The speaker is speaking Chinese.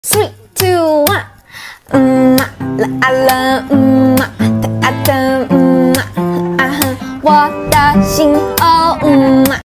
3、2、1，啦啦，哒哒，我的心哦，